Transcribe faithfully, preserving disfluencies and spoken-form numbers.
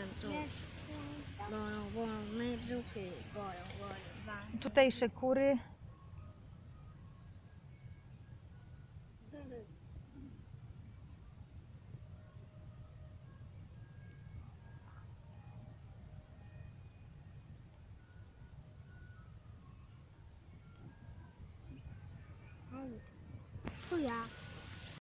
to boją, boją, my brzuchy boją, boją. Wam. Tutejsze kury. To ja.